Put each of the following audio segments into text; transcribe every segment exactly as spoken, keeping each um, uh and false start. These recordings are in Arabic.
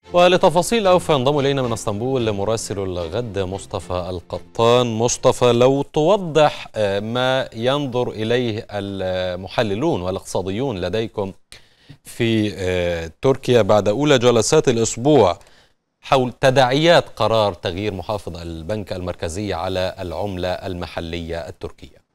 ولتفاصيل أوفى ينضم إلينا من اسطنبول مراسل الغد مصطفى القطان. مصطفى، لو توضح ما ينظر إليه المحللون والاقتصاديون لديكم في تركيا بعد أولى جلسات الأسبوع حول تداعيات قرار تغيير محافظ البنك المركزي على العملة المحلية التركية.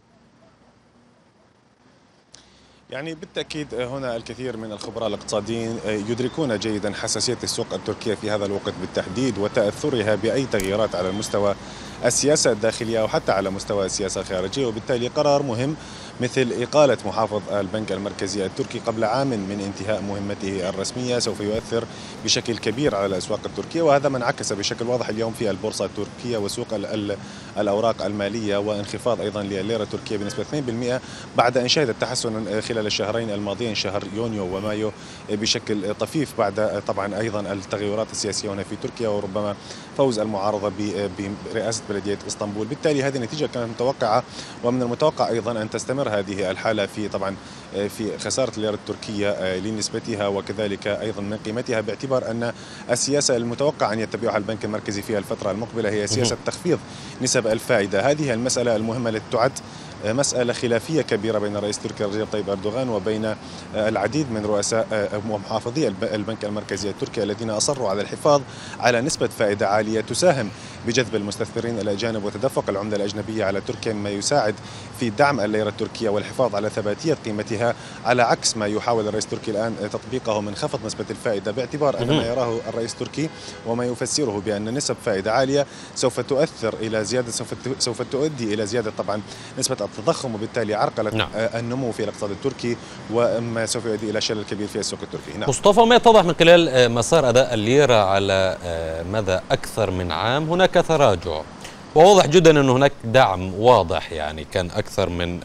يعني بالتأكيد هنا الكثير من الخبراء الاقتصاديين يدركون جيدا حساسية السوق التركية في هذا الوقت بالتحديد وتأثرها بأي تغييرات على المستوى السياسة الداخلية أو حتى على مستوى السياسة الخارجية، وبالتالي قرار مهم مثل إقالة محافظ البنك المركزي التركي قبل عام من انتهاء مهمته الرسمية سوف يؤثر بشكل كبير على الأسواق التركية، وهذا ما انعكس بشكل واضح اليوم في البورصة التركية وسوق الأوراق المالية، وانخفاض أيضا لليرة التركية بنسبة اثنين بالمئة بعد أن شهدت تحسنا خلال الشهرين الماضيين شهر يونيو ومايو بشكل طفيف بعد طبعا أيضا التغيرات السياسية هنا في تركيا وربما فوز المعارضة برئاسة بلدية اسطنبول. بالتالي هذه النتيجة كانت متوقعة، ومن المتوقع أيضا أن تستمر هذه الحالة في طبعا في خسارة الليرة التركية لنسبتها وكذلك أيضا من قيمتها، باعتبار أن السياسة المتوقع أن يتبعها البنك المركزي في الفترة المقبلة هي سياسة تخفيض نسب الفائدة. هذه المسألة المهمة التي تعد مسألة خلافية كبيرة بين رئيس تركيا رجب طيب أردوغان وبين العديد من رؤساء ومحافظي البنك المركزي التركي الذين أصروا على الحفاظ على نسبة فائدة عالية تساهم بجذب المستثمرين الأجانب وتدفق العملة الأجنبية على تركيا، مما يساعد في دعم الليرة التركية والحفاظ على ثباتية قيمتها، على عكس ما يحاول الرئيس التركي الآن تطبيقه من خفض نسبة الفائدة، باعتبار أن ما يراه الرئيس التركي وما يفسره بأن نسب فائدة عالية سوف تؤثر إلى زيادة سوف سوف تؤدي إلى زيادة طبعا نسبة التضخم وبالتالي عرقلة نعم. النمو في الاقتصاد التركي وما سوف يؤدي إلى شلل كبير في السوق التركي. نعم. مصطفى، ما يتضح من خلال مسار أداء الليرة على مدى أكثر من عام هناك تراجع، وواضح جدا أن هناك دعم واضح، يعني كان أكثر من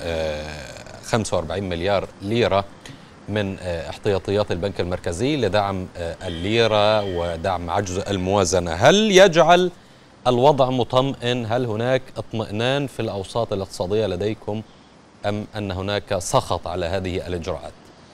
خمسة وأربعين مليار ليرة من احتياطيات البنك المركزي لدعم الليرة ودعم عجز الموازنة. هل يجعل الوضع مطمئن؟ هل هناك اطمئنان في الأوساط الاقتصادية لديكم أم أن هناك سخط على هذه الإجراءات؟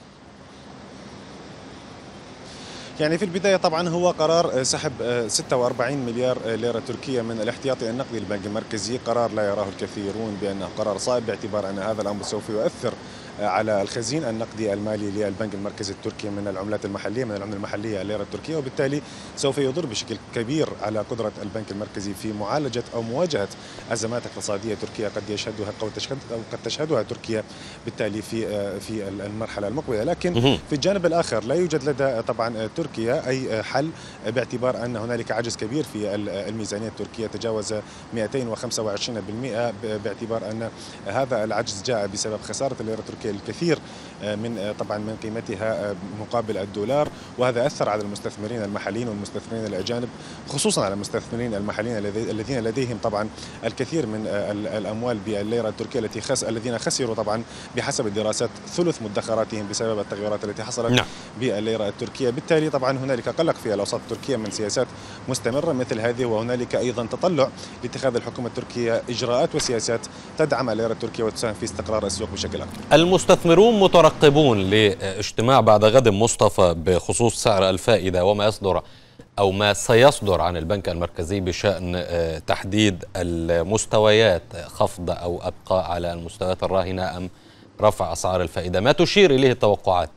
يعني في البداية طبعا هو قرار سحب ستة وأربعين مليار ليرة تركية من الاحتياطي النقدي للبنك المركزي، قرار لا يراه الكثيرون بأنه قرار صائب، باعتبار أن هذا الأمر سوف يؤثر على الخزين النقدي المالي للبنك المركزي التركي من العملات المحلية من العملة المحلية الليرة التركية، وبالتالي سوف يضر بشكل كبير على قدرة البنك المركزي في معالجة أو مواجهة أزمات اقتصادية تركية قد يشهدها أو قد تشهدها تركيا بالتالي في في المرحلة المقبلة. لكن في الجانب الآخر لا يوجد لدى طبعا تركيا أي حل، باعتبار أن هنالك عجز كبير في الميزانية التركية تجاوز مئتين وخمسة وعشرين بالمئة، باعتبار أن هذا العجز جاء بسبب خسارة الليرة التركية الكثير من طبعا من قيمتها مقابل الدولار، وهذا أثر على المستثمرين المحليين والمستثمرين الأجانب، خصوصا على المستثمرين المحليين الذين لديهم طبعا الكثير من الأموال بالليرة التركية التي خس الذين خسروا طبعا بحسب الدراسات ثلث مدخراتهم بسبب التغيرات التي حصلت نعم. بالليرة التركية. بالتالي طبعا هنالك قلق في الأوساط التركية من سياسات مستمرة مثل هذه، وهنالك أيضا تطلع لاتخاذ الحكومة التركية إجراءات وسياسات تدعم الليرة التركية وتساهم في استقرار السوق بشكل أكبر. المستثمرون مترقبون لاجتماع بعد غد مصطفى بخصوص سعر الفائدة وما يصدر أو ما سيصدر عن البنك المركزي بشأن تحديد المستويات، خفض أو أبقاء على المستويات الراهنة أم رفع أسعار الفائدة. ما تشير إليه التوقعات؟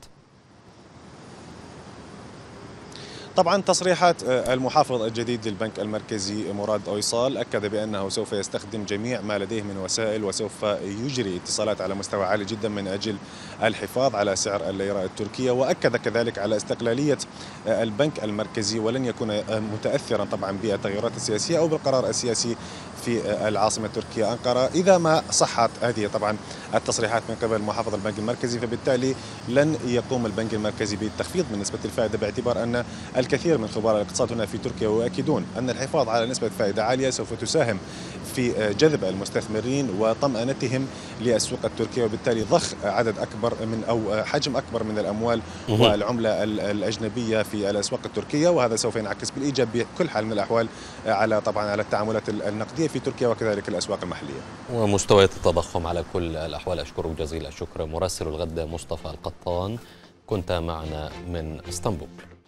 طبعا تصريحات المحافظ الجديد للبنك المركزي مراد أويصال أكد بأنه سوف يستخدم جميع ما لديه من وسائل وسوف يجري اتصالات على مستوى عالي جدا من أجل الحفاظ على سعر الليرة التركية، وأكد كذلك على استقلالية البنك المركزي ولن يكون متأثرا طبعا بالتغيرات السياسية أو بالقرار السياسي في العاصمة التركية أنقرة. إذا ما صحت هذه طبعا التصريحات من قبل محافظ البنك المركزي، فبالتالي لن يقوم البنك المركزي بالتخفيض من نسبة الفائدة، باعتبار أن الكثير من خبراء الاقتصاد هنا في تركيا ويؤكدون أن الحفاظ على نسبة فائدة عالية سوف تساهم في جذب المستثمرين وطمأنتهم للسوق التركية، وبالتالي ضخ عدد أكبر من أو حجم أكبر من الأموال والعملة الأجنبية في الأسواق التركية، وهذا سوف ينعكس بالإيجاب بكل حال من الأحوال على طبعا على التعاملات النقدية في تركيا وكذلك الأسواق المحلية ومستويات التضخم. على كل الأحوال أشكرك جزيل الشكر مراسل الغد مصطفى القطان، كنت معنا من اسطنبول.